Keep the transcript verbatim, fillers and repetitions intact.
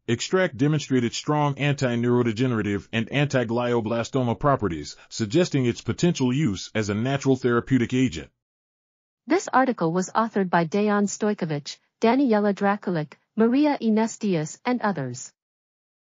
Extract demonstrated strong antineurodegenerative and anti-glioblastoma properties, suggesting its potential use as a natural therapeutic agent. This article was authored by Dejan Stojković, Danijela Drakulić, Marija Inês and others.